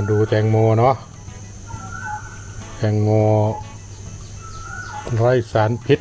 ดูแตงโมเนาะแตงโมไร้สารพิษ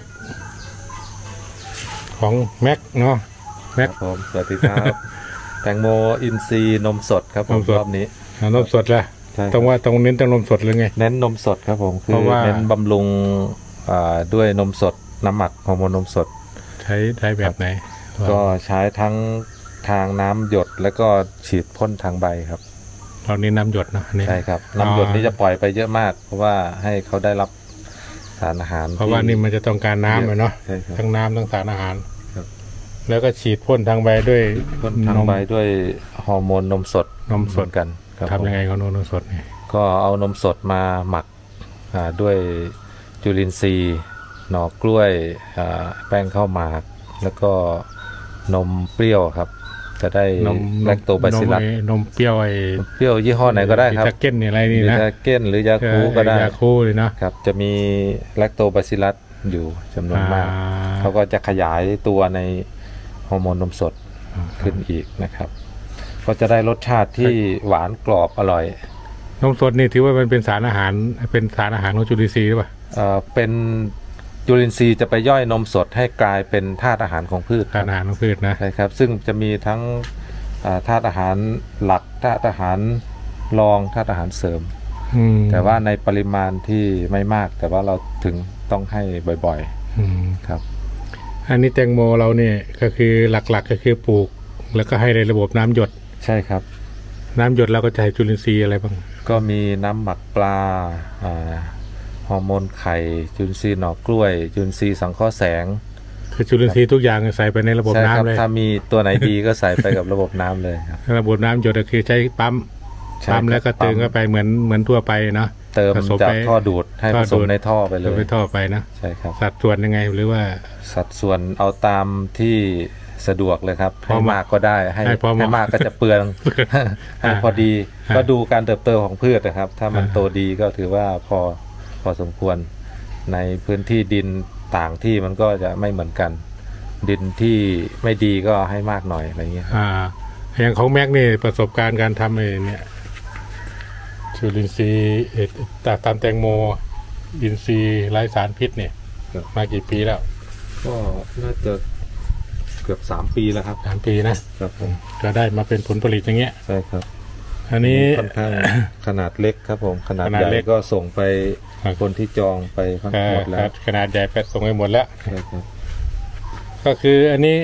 ของแม็กเนาะแม็กผมสวัสดีครับแตงโมอินทรีย์นมสดครับผมรอบนี้นมสดแหละต้องว่าต้องเน้นแต่นมสดเลยไงเน้นนมสดครับผมคือเน้นบำรุงด้วยนมสดน้ำหมักฮอร์โมนนมสดใช้แบบไหนก็ใช้ทั้งทางน้ำหยดแล้วก็ฉีดพ่นทางใบครับเรานี่น้ำหยดนะใช่ครับน้ำหยดนี่จะปล่อยไปเยอะมากเพราะว่าให้เขาได้รับสารอาหารเพราะว่านี่มันจะต้องการน้ำเลยเนาะทั้งน้ำทั้งสารอาหารแล้วก็ฉีดพ่นทางใบด้วยพ่นทางใบด้วยฮอร์โมนนมสดกันทำยังไงเขานมสดก็เอานมสดมาหมักด้วยจุลินทรีย์หน่อกล้วยแป้งข้าวหมากแล้วก็นมเปรี้ยวครับจะได้แลคโตบาซิลลัสนมเปรี้ยวยี่ห้อไหนก็ได้ครับวิตาเก้นอะไรนี่นะวิตาเก้นหรือยาคูก็ได้ยาคูเลยนะครับจะมีแลคโตบาซิลลัสอยู่จำนวนมากเขาก็จะขยายตัวในฮอร์โมนนมสดขึ้นอีกนะครับก็จะได้รสชาติที่หวานกรอบอร่อยนมสดนี่ถือว่ามันเป็นสารอาหารของจุลินทรีย์หรือเปล่าเป็นจุลินทรีย์จะไปย่อยนมสดให้กลายเป็นธาตุอาหารของพืชธาตุอาหารของพืชนะใช่ครับซึ่งจะมีทั้งธาตุอาหารหลักธาตุอาหารรองธาตุอาหารเสริมแต่ว่าในปริมาณที่ไม่มากแต่ว่าเราถึงต้องให้บ่อยๆครับอันนี้แตงโมเราเนี่ยก็คือหลักๆก็คือปลูกแล้วก็ให้ในระบบน้ำหยดใช่ครับน้ำหยดเราก็จะให้จุลินทรีย์อะไรบ้างก็มีน้ำหมักปลาฮอร์โมนไข่จุลินทรีย์หน่อกล้วยจุลินทรีย์สังเคราะห์แสงคือจุลินทรีย์ทุกอย่างใส่ไปในระบบน้ำเลยถ้ามีตัวไหนดีก็ใส่ไปกับระบบน้ำเลยครับระบบน้ำหยดก็คือใช้ปั๊มแล้วก็เติมเข้าไปเหมือนทั่วไปเนาะเติมจากท่อดูดให้ผสมในท่อไปเลยในท่อไปนะใช่ครับสัดส่วนยังไงหรือว่าสัดส่วนเอาตามที่สะดวกเลยครับให้มากก็ได้ให้มากก็จะเปลืองให้พอดีก็ดูการเติบโตของพืชนะครับถ้ามันโตดีก็ถือว่าพอสมควรในพื้นที่ดินต่างที่มันก็จะไม่เหมือนกันดินที่ไม่ดีก็ให้มากหน่อยอะไรเงี้ยอย่างของแม็กนี่ประสบการณ์การทำเนี่ยจุลินทรีย์ตามแตงโมอินทรีย์ไร้สารพิษเนี่ยมากี่ปีแล้วก็น่าจะเกือบ3 ปีแล้วครับ 3 ปีนะครับผมก็ได้มาเป็นผลผลิตอย่างเงี้ยใช่ครับอันนี้ค่อนข้างขนาดเล็กครับผมขนาดใหญ่ก็ส่งไปคนที่จองไปหมดแล้วขนาดใหญ่ไปส่งไปหมดแล้วใช่ครับก็คืออันนี้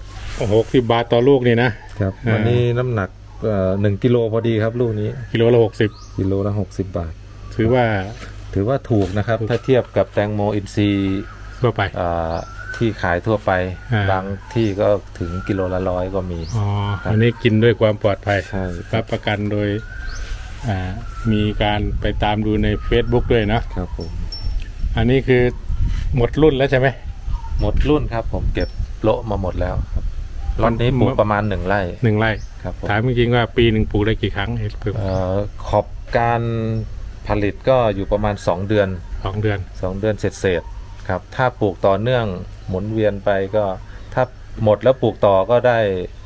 60 บาทต่อลูกนี่นะครับวันนี้น้ำหนัก1 กิโลพอดีครับลูกนี้กิโลละ60 บาทถือว่าถูกนะครับถ้าเทียบกับแตงโมอินทรีย์ทั่วไปที่ขายทั่วไปบางที่ก็ถึงกิโลละ100ก็มีอันนี้กินด้วยความปลอดภัยรับประกันโดยมีการไปตามดูใน Facebook ด้วยนะครับผมอันนี้คือหมดรุ่นแล้วใช่ไหมหมดรุ่นครับผมเก็บโละมาหมดแล้วครับรอบนี้ปลูกประมาณ1 ไร่ครับถามจริงๆว่าปีหนึ่งปลูกได้กี่ครั้งขอบการผลิตก็อยู่ประมาณ2 เดือนเศษครับถ้าปลูกต่อเนื่องหมุนเวียนไปก็ถ้าหมดแล้วปลูกต่อก็ได้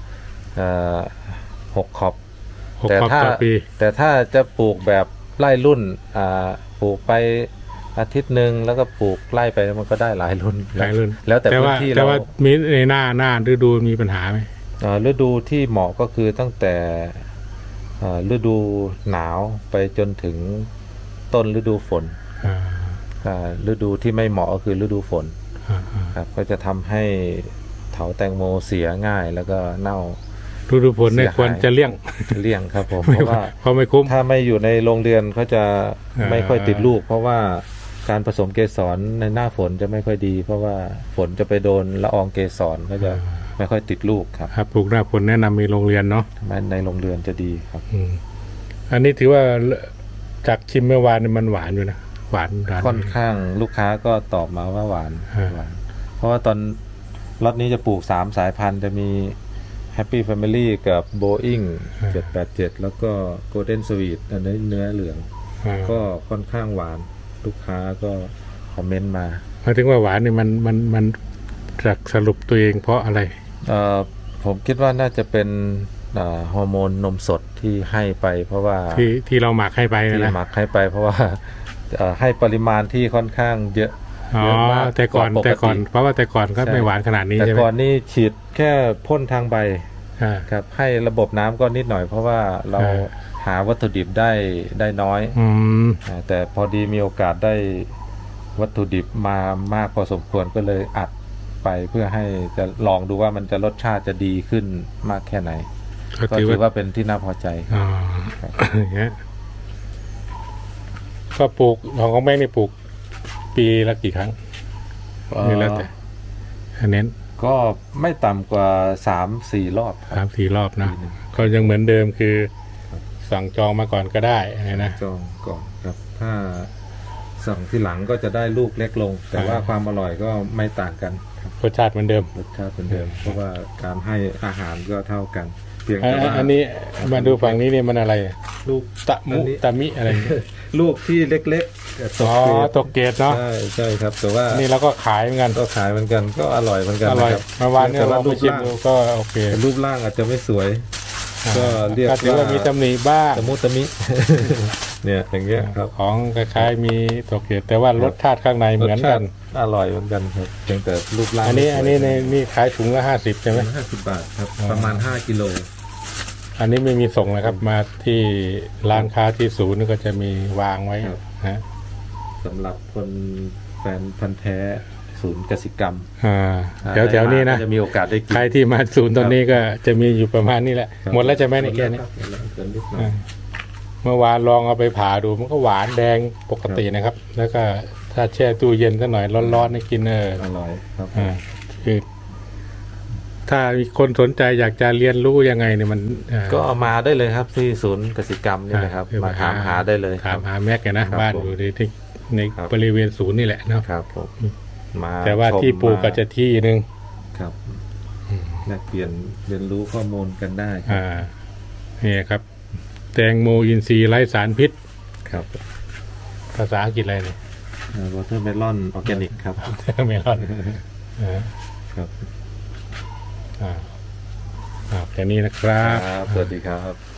6 ขอบแต่ถ้าจะปลูกแบบไล่รุ่นปลูกไปอาทิตย์หนึ่งแล้วก็ปลูกไล่ไปมันก็ได้หลายรุ่นแล้วแต่พื้นที่แต่ว่ามีในหน้าฤดูมีปัญหาไหมฤดูที่เหมาะก็คือตั้งแต่ฤดูหนาวไปจนถึงต้นฤดูฝนฤดูที่ไม่เหมาะก็คือฤดูฝนครับก็จะทำให้เถาแตงโมเสียง่ายแล้วก็เน่าฤดูฝนเนี่ยควรจะเลี่ยงครับผมเพราะว่าไม่คุ้มถ้าไม่อยู่ในโรงเรือนเขาจะไม่ค่อยติดลูกเพราะว่าการผสมเกสรในหน้าฝนจะไม่ค่อยดีเพราะว่าฝนจะไปโดนละอองเกสรก็จะไม่ค่อยติดลูกครับปลูกหน้าฝนแนะนำมีโรงเรือนเนาะในโรงเรือนจะดีครับอันนี้ถือว่าจากชิมเมื่อวานมันหวานอยู่นะหวานค่อนข้างลูกค้าก็ตอบมาว่าหวานเพราะว่าตอนล็อตนี้จะปลูก3 สายพันธุ์จะมี Happy Family กับ Boeing 787แล้วก็ Golden Sweet อันนี้เนื้อเหลืองก็ค่อนข้างหวานลูกค้าก็คอมเมนต์มาถึงว่าหวานนี่มันจากสรุปตัวเองเพราะอะไรผมคิดว่าน่าจะเป็นฮอร์โมนนมสดที่ให้ไปเพราะว่าที่เราหมักให้ไปนะที่หมักให้ไปเพราะว่าให้ปริมาณที่ค่อนข้างเยอะมากแต่ก่อนเพราะว่าแต่ก่อนก็ไม่หวานขนาดนี้แต่ก่อนนี่ฉีดแค่พ่นทางใบครับให้ระบบน้ำก็นิดหน่อยเพราะว่าเราหาวัตถุดิบได้น้อยแต่พอดีมีโอกาสได้วัตถุดิบมามากพอสมควรก็เลยอัดไปเพื่อให้จะลองดูว่ามันจะรสชาติจะดีขึ้นมากแค่ไหนก็ถือว่าเป็นที่น่าพอใจอย่างเงี้ยก็ปลูกของแม่นี่ปลูกปีละกี่ครั้งนี่แล้วแต่อันนี้ก็ไม่ต่ำกว่า 3-4 รอบ 3-4 รอบนะก็ยังเหมือนเดิมคือสั่งจองมาก่อนก็ได้นะจองก่อนครับถ้าสั่งที่หลังก็จะได้ลูกเล็กลงแต่ว่าความอร่อยก็ไม่ต่างกันรสชาติเหมือนเดิมรสชาติเหมือนเดิมเพราะว่าการให้อาหารก็เท่ากันเพียงแต่ว่าอันนี้มาดูฝั่งนี้เนี่ยมันอะไรลูกตะมิอะไรลูกที่เล็กๆตกเกตเนาะใช่ครับแต่ว่านี่เราก็ขายเหมือนกันก็อร่อยเหมือนกันนะครับเมื่อวานนี้เราไปชิมดูก็โอเครูปร่างอาจจะไม่สวยก็เรียกว่ามีตำหนิบ้างตะมิเนี่ยอย่างเงี้ยครับของคล้ายๆมีตกเกตแต่ว่ารสชาติข้างในเหมือนกันอร่อยเหมือนกันครับเพียงแต่รูปร่างอันนี้นี่ขายถุงละ50ใช่ไหม 50 บาทครับประมาณ5 กิโลอันนี้ไม่มีส่งนะครับมาที่ร้านค้าที่ศูนย์ก็จะมีวางไว้นะสำหรับคนแฟนพันธุ์แท้ศูนย์กสิกรรมแถวนี้นะจะมีโอกาสได้กินใครที่มาศูนย์ตอนนี้ก็จะมีอยู่ประมาณนี้แหละหมดแล้วจะไหมในแค่นี้เมื่อวานลองเอาไปผ่าดูมันก็หวานแดงปกตินะครับแล้วก็ถ้าแช่ตู้เย็นสักหน่อยร้อนๆให้กินอร่อยครับคือถ้ามีคนสนใจอยากจะเรียนรู้ยังไงเนี่ยมันก็มาได้เลยครับที่ศูนย์กสิกรรมนี่นะครับมาถามหาได้เลยถามหาแม็กนะบ้านอยู่ที่ในบริเวณศูนย์นี่แหละนะครับผมแต่ว่าที่ปลูกก็จะที่นึงครับแลกเปลี่ยนเรียนรู้ข้อมูลกันได้นี่ครับแตงโมอินทรีย์ไร้สารพิษครับภาษาอังกฤษอะไรเนี่ยวอเตอร์เมลอนออร์แกนิกครับวอเตอร์เมลอนครับแค่นี้นะครับสวัสดีครับ